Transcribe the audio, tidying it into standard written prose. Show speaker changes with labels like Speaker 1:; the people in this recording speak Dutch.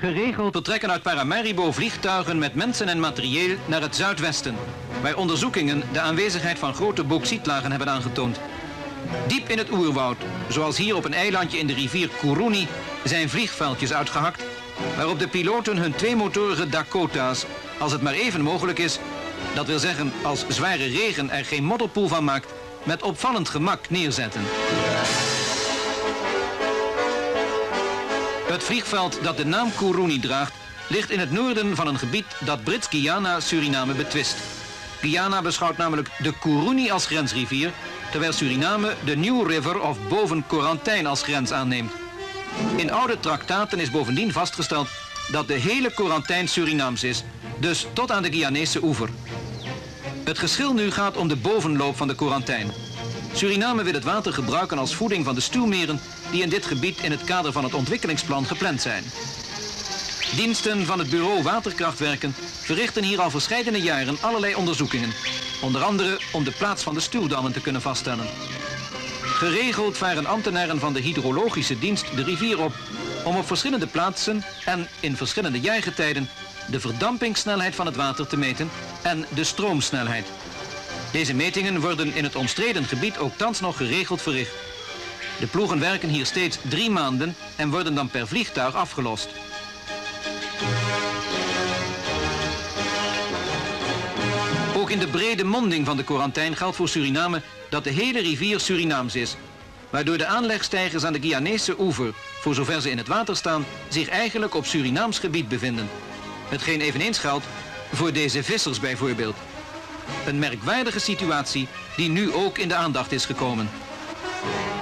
Speaker 1: Geregeld vertrekken uit Paramaribo vliegtuigen met mensen en materieel naar het zuidwesten, waar onderzoekingen de aanwezigheid van grote bauxietlagen hebben aangetoond. Diep in het oerwoud, zoals hier op een eilandje in de rivier Kuruni, zijn vliegveldjes uitgehakt, waarop de piloten hun tweemotorige Dakota's, als het maar even mogelijk is, dat wil zeggen als zware regen er geen modderpoel van maakt, met opvallend gemak neerzetten. Het vliegveld dat de naam Kuruni draagt, ligt in het noorden van een gebied dat Brits-Guyana Suriname betwist. Guyana beschouwt namelijk de Kuruni als grensrivier, terwijl Suriname de New River of boven Korantijn als grens aanneemt. In oude traktaten is bovendien vastgesteld dat de hele Korantijn Surinaams is, dus tot aan de Guyanese oever. Het geschil nu gaat om de bovenloop van de Korantijn. Suriname wil het water gebruiken als voeding van de stuwmeren die in dit gebied in het kader van het ontwikkelingsplan gepland zijn. Diensten van het bureau Waterkrachtwerken verrichten hier al verscheidene jaren allerlei onderzoekingen, onder andere om de plaats van de stuwdammen te kunnen vaststellen. Geregeld varen ambtenaren van de hydrologische dienst de rivier op om op verschillende plaatsen en in verschillende jaargetijden de verdampingssnelheid van het water te meten en de stroomsnelheid. Deze metingen worden in het omstreden gebied ook thans nog geregeld verricht. De ploegen werken hier steeds 3 maanden en worden dan per vliegtuig afgelost. Ook in de brede monding van de Korantijn geldt voor Suriname dat de hele rivier Surinaams is, waardoor de aanlegstijgers aan de Guyanese oever, voor zover ze in het water staan, zich eigenlijk op Surinaams gebied bevinden. Hetgeen eveneens geldt voor deze vissers bijvoorbeeld. Een merkwaardige situatie die nu ook in de aandacht is gekomen.